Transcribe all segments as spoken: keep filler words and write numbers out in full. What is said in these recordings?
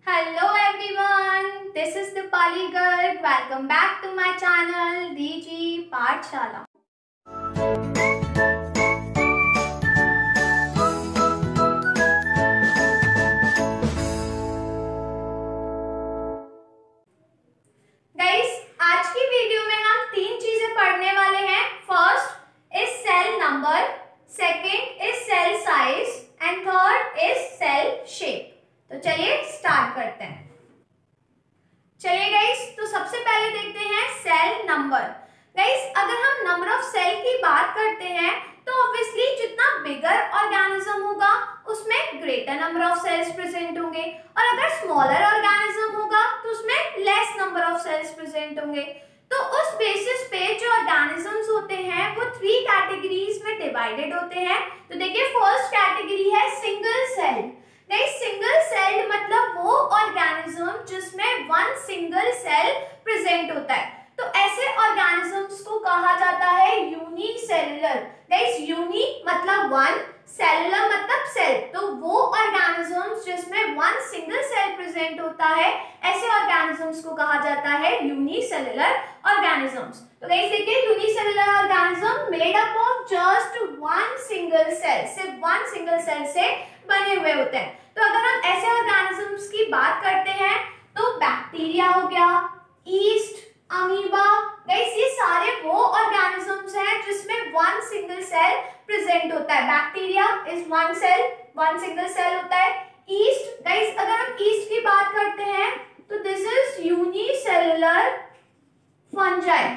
Hello everyone, this is Dipali Garg. Welcome back to my channel D G Pathshala. Guys, आज की video में हम तीन चीजें पढ़ने वाले हैं. First is cell number, second is cell size and third is cell shape. तो चलिए स्टार्ट करते हैं. चलिए गाइस, तो सबसे पहले देखते हैं सेल नंबर. गाइस, अगर हम नंबर ऑफ सेल की बात करते हैं तो ऑब्वियसली जितना बिगर ऑर्गेनिज्म होगा उसमें greater number of cells present होंगे, और अगर स्मॉलर ऑर्गेनिज्म होगा तो उसमें less number of cells present होंगे. तो उस बेसिस पे जो ऑर्गेनिजम्स होते हैं वो थ्री कैटेगरीज में डिवाइडेड होते हैं. तो देखिए, फर्स्ट कैटेगरी है single cell. Guys, single cell मतलब वो ऑर्गेनिज्म जिसमें वन सिंगल सेल प्रेजेंट होता है. तो ऐसे ऑर्गेनिजम्स को कहा जाता है यूनिसेलुलर. गाइस, यूनि मतलब वन, सेलुलर मतलब सेल. तो वो ऑर्गेनिजम्स जिसमें वन सिंगल सेल प्रेजेंट होता है, ऐसे ऑर्गेनिजम्स को कहा जाता है यूनिसेलुलर ऑर्गेनिजम्स. तो गाइस देखिए, unicellular organism made up of just one single cell, सिर्फ वन सिंगल सेल से बने हुए होते हैं. तो अगर हम ऐसे ऑर्गेनिजम्स की बात करते हैं तो बैक्टीरिया हो गया, ईस्ट, अमीबा. गाइस, ये सारे वो ऑर्गेनिजम्स हैं जिसमें वन सिंगल सेल प्रेजेंट होता है. Bacteria is one cell, one single cell होता है. ईस्ट, गाइस अगर हम ईस्ट की बात करते हैं तो this is unicellular fungi.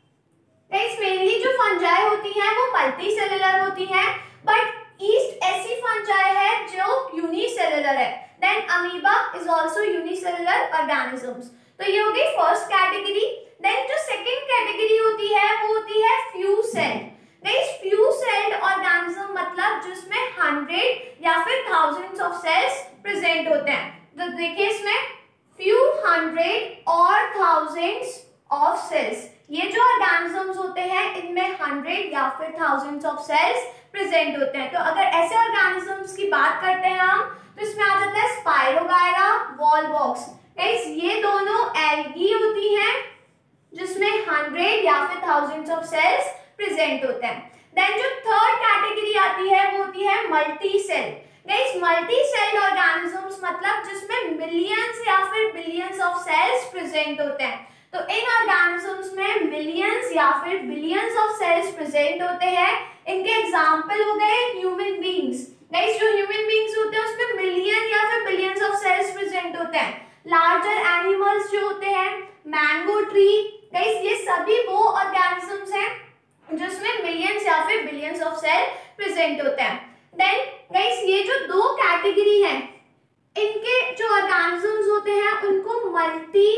Guys, mainly जो फंजाई होती हैं वो मल्टी सेलुलर होती हैं, बट ईस्ट ऐसी फंजाई है जो यूनिसेलुलर है. Then amoeba is also unicellular organisms. तो ये हो गई फर्स्ट कैटेगरी. देन जो सेकंड कैटेगरी होती है वो होती है few celled. Guys, few celled organism मतलब जिसमें हंड्रेड या फिर थाउजेंड्स ऑफ सेल्स प्रेजेंट होते हैं. तो देखिए, इसमें फ्यू हंड्रेड और थाउजेंड्स ऑफ सेल्स, ये जो ऑर्गेनिजम्स होते हैं इनमें हंड्रेड या फिर थाउजेंड्स ऑफ सेल्स प्रेजेंट होते हैं. तो अगर ऐसे ऑर्गेनिजम्स की बात करते हैं हम तो इसमें आ जाता है स्पाइरोगायरा, वॉलवॉक्स. गाइस, ये दोनों एल्गी होती हैं जिसमें हंड्रेड या फिर थाउजेंड्स ऑफ सेल्स प्रेजेंट होते हैं. देन जो थर्ड कैटेगरी आती है वो होती है multi cell. Guys, multi cell organisms मतलब जिसमें मिलियंस या फिर बिलियंस ऑफ सेल्स प्रेजेंट होते हैं. तो इन ऑर्गेनिजम्स में मिलियंस या फिर बिलियंस ऑफ सेल्स प्रेजेंट होते हैं. इनके एग्जांपल हो गए ह्यूमन बीइंग्स. गाइस, जो ह्यूमन बीइंग्स होते हैं उसमें मिलियन या फिर बिलियंस ऑफ सेल्स प्रेजेंट होते हैं. लार्जर एनिमल्स जो होते हैं, मैंगो ट्री. गाइस, ये सभी वो ऑर्गेनिजम्स हैं जिसमें मिलियंस या फिर बिलियंस ऑफ सेल प्रेजेंट होते हैं. देन गाइस, ये जो दो कैटेगरी हैं इनके जो ऑर्गेनिजम्स होते हैं उनको मल्टी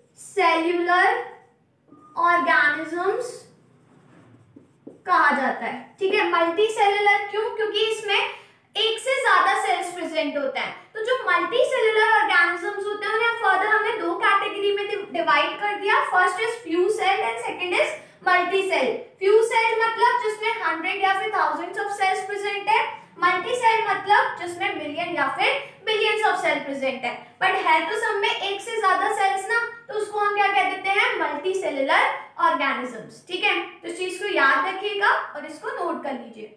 सेल्यूलर ऑर्गेनिजम्स कहा जाता है. ठीक है, मल्टी सेल्यूलर क्यों? क्योंकि इसमें एक से ज्यादा सेल्स प्रेजेंट होता है. तो जो मल्टी सेल्यूलर ऑर्गेनिजम्स होते हैं उन्हें फर्दर हमने दो कैटेगरी में डिवाइड कर दिया. First is few cell and second is multi cell. Few cell मतलब जिसमें हंड्रेड या फिर थाउजेंड्स ऑफ सेल्स प्रेजेंट है. मल्टी सेल मतलब जिसमें मिलियन या फिर बिलियंस ऑफ सेल प्रेजेंट है. बट है तो सब में एक से ज्यादा सेल्स ना, तो उसको हम क्या कह देते हैं? Multi cellular organisms. ठीक है, तो इस चीज को याद रखिएगा और इसको नोट कर लीजिए.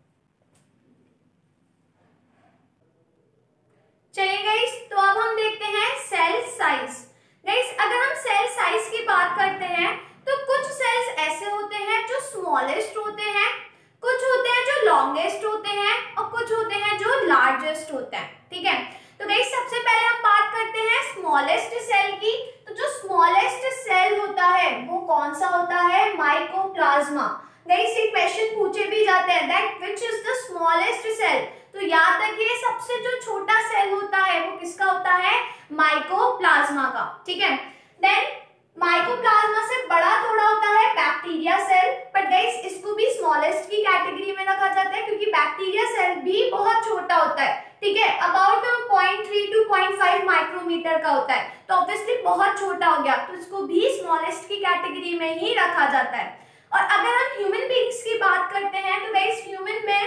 चलिए गाइस, तो अब हम देखते हैं सेल साइज. गाइस, अगर हम सेल साइज की बात करते हैं तो कुछ सेल्स ऐसे होते हैं जो स्मॉलेस्ट होते हैं, कुछ होते हैं जो लॉन्गेस्ट होते हैं और कुछ होते हैं जो लार्जेस्ट होते हैं. ठीक है, तो गाइस सबसे पहले हम बात करते हैं स्मॉलेस्ट सेल की. तो जो स्मॉलेस्ट सेल होता है वो कौन सा होता है? माइकोप्लाज्मा. गाइस, ये क्वेश्चन पूछे भी जाते हैं that which is the smallest cell. तो याद रखिए, सबसे जो छोटा सेल होता है वो किसका होता है? माइकोप्लाज्मा का. ठीक है, देन माइकोप्लाज्मा से बड़ा थोड़ा होता है बैक्टीरिया सेल. बट गाइस, इसको भी स्मॉलेस्ट की कैटेगरी में रखा जाता है क्योंकि बैक्टीरिया सेल भी बहुत छोटा होता है. ठीक है, about point three to point five micrometre का होता है. तो ऑब्वियसली बहुत छोटा हो गया, तो इसको भी स्मॉलेस्ट की कैटेगरी में ही रखा जाता है. और अगर हम ह्यूमन बीइंग्स की बात करते हैं तो गाइस ह्यूमन में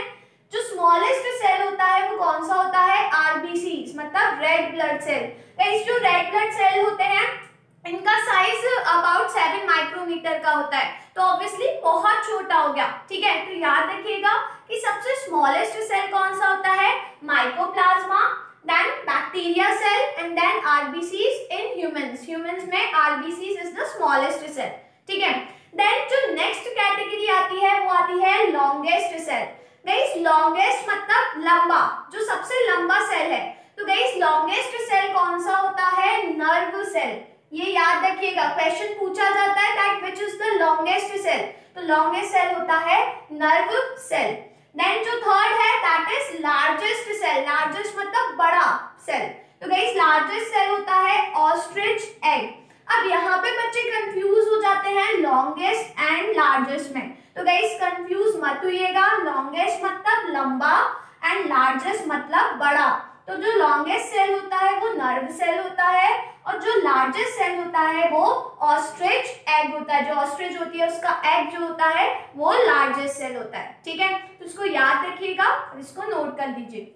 जो स्मॉलेस्ट सेल होता है वो कौन सा होता है? आरबीसी, मतलब रेड ब्लड सेल। गाइस जो रेड ब्लड सेल होते हैं इनका साइज अबाउट सेवन माइक्रोमीटर का होता है, तो ऑब्वियसली बहुत छोटा हो गया, ठीक है। तो याद रखिएगा कि सबसे स्मॉलेस्ट सेल कौन सा होता है? Mycoplasma, then bacteria cell and then RBCs in humans. Humans में RBCs is the smallest cell, ठीक है। देन जो नेक्स्ट कैटेगरी आती है वो आती है लॉन्गेस्ट सेल। गाइस लॉन्गेस्ट मतलब लंबा, जो सबसे लंबा सेल है। तो गाइस लॉन्गेस्ट सेल कौन सा होता है? Nerve cell. ये याद रखिएगा, क्वेश्चन पूछा जाता है that which is the longest cell, तो लॉन्गेस्ट सेल होता है नर्व सेल। देन जो थर्ड है that is largest cell. Largest मतलब बड़ा सेल, तो गाइस लार्जेस्ट सेल होता है ऑस्ट्रिच एग। अब यहाँ पे बच्चे कंफ्यूज हो जाते हैं लॉन्गेस्ट एंड लार्जेस्ट में, तो गाइस कंफ्यूज मत होइएगा। लॉन्गेस्ट मतलब लंबा एंड लार्जेस्ट मतलब बड़ा। तो जो लॉन्गेस्ट सेल होता है वो नर्व सेल होता है और जो लार्जेस्ट सेल होता है वो ऑस्ट्रिच एग होता है। जो ऑस्ट्रिच होती है उसका एग जो होता है वो लार्जेस्ट सेल होता है, ठीक है। तो इसको याद रखिएगा और इसको नोट कर दीजिए।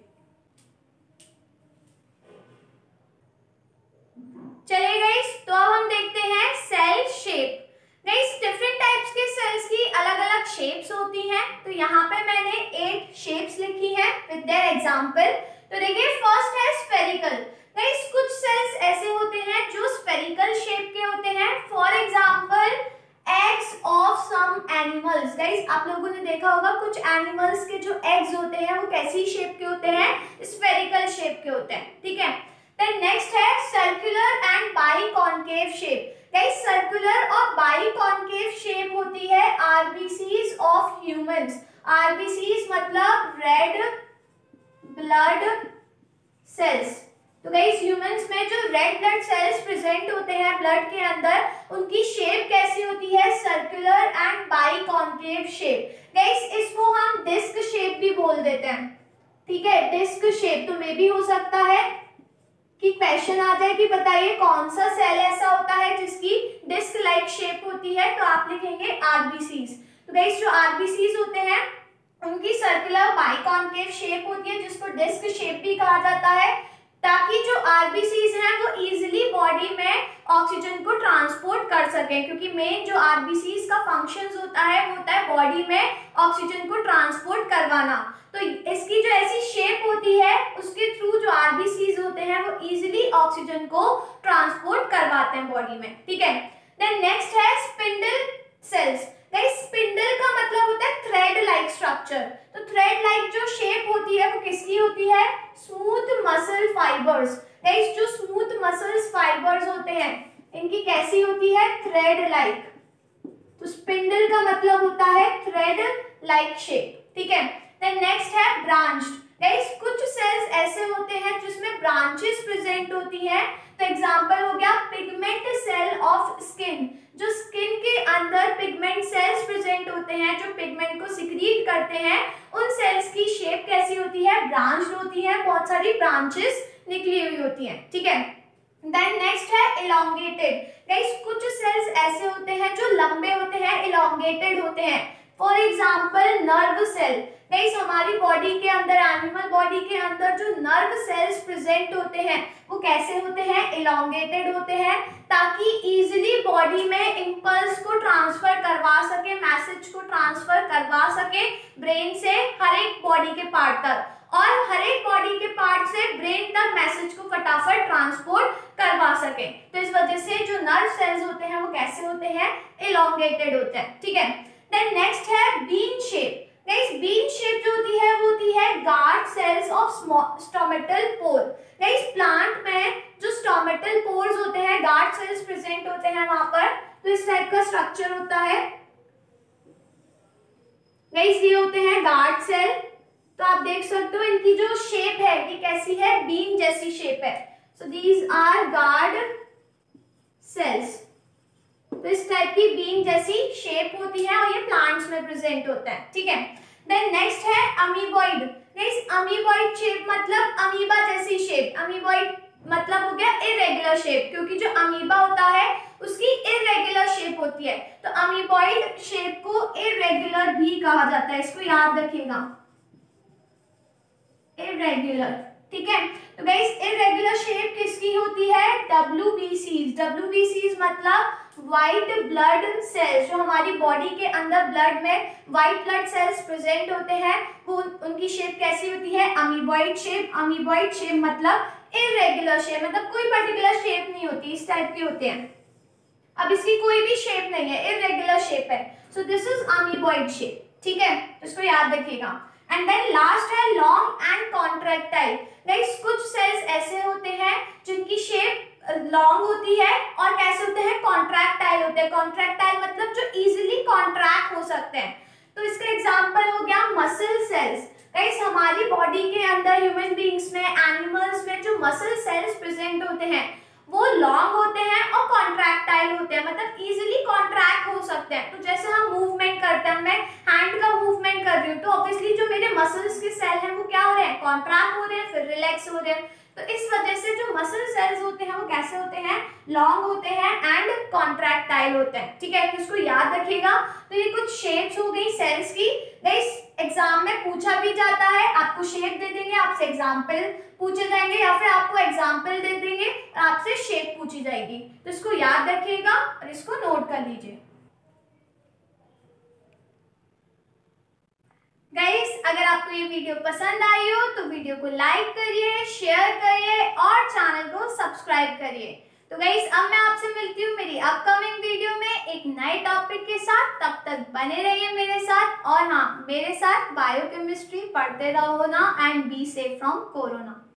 चलिए गाइस, तो अब हम देखते हैं cell shape. Guys different types के सेल्स की अलग अलग शेप्स होती हैं, तो यहाँ पे मैंने एट शेप्स लिखी हैं विद देयर एग्जांपल। तो देखिए फर्स्ट है स्फेरिकल। गाइस कुछ सेल्स ऐसे होते हैं जो स्फेरिकल शेप के होते हैं, for example eggs of some animals. Guys आप लोगों ने देखा होगा कुछ एनिमल्स के जो एग्स होते हैं वो कैसी शेप के होते हैं? स्फेरिकल शेप के होते हैं, ठीक है। देन नेक्स्ट है circular and biconcave shape. Guys circular और बाइकॉन्केव शेप होती है आरबीसीज ऑफ ह्यूमंस। आरबीसीज मतलब रेड ब्लड सेल्स। तो गाइस ह्यूमंस में जो रेड ब्लड सेल्स प्रेजेंट होते हैं ब्लड के अंदर, उनकी शेप कैसी होती है? Circular and biconcave shape. Guys इसको हम डिस्क शेप भी बोल देते हैं, ठीक है, डिस्क शेप। तो मे भी हो सकता है कि क्वेश्चन आ जाए कि बताइए कौन सा सेल ऐसा होता है जिसकी डिस्क लाइक शेप होती है, तो आप लिखेंगे आरबीसीज। तो गाइस जो आरबीसीज होते हैं उनकी सर्कुलर बाइकॉन्केव शेप होती है जिसको डिस्क शेप भी कहा जाता है, ताकि जो आरबीसीज हैं वो इजीली बॉडी में ऑक्सीजन को ट्रांसपोर्ट कर सके, क्योंकि मेन जो आरबीसीज का फंक्शंस होता है वो होता है बॉडी में ऑक्सीजन को ट्रांसपोर्ट करवाना। तो इसकी जो ऐसी शेप होती है उसके थ्रू जो आरबीसीज होते हैं वो इजीली ऑक्सीजन को ट्रांसपोर्ट करवाते हैं बॉडी में, ठीक है। देन नेक्स्ट है स्पिंडल सेल्स। गाइस स्पिंडल का मतलब होता है थ्रेड लाइक स्ट्रक्चर। तो थ्रेड लाइक जो शेप होती है वो किसकी होती है? Smooth muscle fibres. गाइस जो स्मूथ मसल्स फाइबर्स होते हैं इनकी कैसी होती है? Thread like. तो स्पिंडल का मतलब होता है थ्रेड लाइक शेप, ठीक है। देन नेक्स्ट है ब्रांच्ड। गाइस कुछ सेल्स ऐसे होते हैं जिसमें ब्रांचेस प्रेजेंट होती हैं, तो एग्जांपल हो गया पिगमेंट सेल ऑफ स्किन। जो स्किन के अंदर पिगमेंट सेल्स प्रेजेंट होते हैं जो पिगमेंट को सिक्रीट करते हैं, उन सेल्स की शेप कैसी होती है? ब्रांच्ड होती है, बहुत सारी ब्रांचेस निकली हुई होती हैं, ठीक है। देन नेक्स्ट है इलोंगेटेड। गाइस कुछ सेल्स ऐसे होते हैं जो लंबे होते हैं, इलोंगेटेड होते हैं, for example nerve cell. Guys हमारी बॉडी के अंदर, एनिमल बॉडी के अंदर जो नर्व सेल्स प्रेजेंट होते हैं वो कैसे होते हैं? इलोंगेटेड होते हैं, ताकि इजीली बॉडी में इंपल्स को ट्रांसफर करवा सके, मैसेज को ट्रांसफर करवा सके ब्रेन से हर एक बॉडी के पार्ट तक, और हर एक बॉडी के पार्ट से ब्रेन तक मैसेज को फटाफट ट्रांसपोर्ट करवा सके। तो इस वजह से जो नर्व सेल्स होते हैं वो कैसे होते हैं? इलोंगेटेड होते हैं, ठीक है। देन नेक्स्ट है bean shape. Guys bean shape जो होती है वो होती है guard cells of stomatal pore. Guys plant में जो स्टोमेटल पोर्स होते हैं, गार्ड सेल्स प्रेजेंट होते हैं वहां पर, तो इस टाइप का स्ट्रक्चर होता है। गाइस ये होते हैं गार्ड सेल। तो आप देख सकते हो इनकी जो शेप है ये कैसी है? बीन जैसी शेप है। So these are guard cells. तो इस टाइप की बीन जैसी शेप होती है और ये प्लांट्स में प्रेजेंट होता है, ठीक है। देन नेक्स्ट है अमीबॉइड। गाइस अमीबॉइड शेप मतलब अमीबा जैसी शेप। अमीबॉइड मतलब हो गया इरेगुलर शेप, क्योंकि जो अमीबा होता है उसकी इरेगुलर शेप होती है, तो अमीबॉइड शेप को इरेगुलर भी कहा जाता है, इसको याद रखिएगा। इरेगुलर, ठीक है। तो गाइस इरेगुलर शेप किसकी होती है? डब्ल्यूबीसीज। डब्ल्यूबीसीज मतलब व्हाइट ब्लड सेल्स, जो हमारी बॉडी के अंदर ब्लड में व्हाइट ब्लड सेल्स प्रेजेंट होते हैं, वो उनकी शेप कैसी होती है? Amoeboid shape. अमीबॉइड शेप मतलब इरेगुलर शेप, मतलब कोई पर्टिकुलर शेप नहीं होती, इस टाइप के होते हैं। अब इसकी कोई भी शेप नहीं है, इरेगुलर शेप है। So this is amoeboid shape, ठीक है, तो इसको याद रखिएगा। एंड देन लास्ट है लॉन्ग एंड कॉन्ट्रैक्टाइल। गाइस कुछ सेल्स ऐसे होते हैं जिनकी शेप लॉन्ग होती है और कैसे होते हैं? कॉन्ट्रैक्टाइल होते हैं। कॉन्ट्रैक्टाइल मतलब जो इजीली कॉन्ट्रैक्ट हो सकते हैं। तो इसका एग्जांपल हो गया मसल सेल्स। गाइस हमारी बॉडी के अंदर ह्यूमन बीइंग्स में, एनिमल्स में जो मसल सेल्स प्रेजेंट होते हैं वो लॉन्ग होते हैं और कॉन्ट्रैक्टाइल होते हैं, मतलब इजीली कॉन्ट्रैक्ट हो सकते हैं। तो जैसे हम मूवमेंट करते हैं, मैं हैंड का मूवमेंट कर रही हूँ, तो ऑब्वियसली जो मेरे मसल्स के सेल हैं वो क्या हो रहे हैं? कॉन्ट्रैक्ट हो रहे हैं, फिर रिलैक्स हो रहे हैं। तो इस वजह से जो मसल सेल्स होते हैं वो कैसे होते हैं? लॉन्ग होते हैं एंड कॉन्ट्रैक्टाइल होते हैं, ठीक है, तो इसको याद रखिएगा। तो ये कुछ शेप्स हो गई सेल्स की। गाइस एग्जाम में पूछा भी जाता है, आपको शेप दे देंगे, आपसे एग्जाम्पल पूछे जाएंगे, या फिर आपको एग्जाम्पल दे देंगे और आपसे शेप पूछी जाएगी। तो इसको याद रखिएगा और इसको नोट कर लीजिए। गाइस अगर आपको ये वीडियो पसंद आई हो तो वीडियो को लाइक करिए, शेयर करिए और चैनल को सब्सक्राइब करिए। तो गाइस अब मैं आपसे मिलती हूँ मेरी अपकमिंग वीडियो में एक नए टॉपिक के साथ। तब तक बने रहिए मेरे साथ, और हाँ, मेरे साथ बायोकेमिस्ट्री पढ़ते रहो ना, and be safe from corona.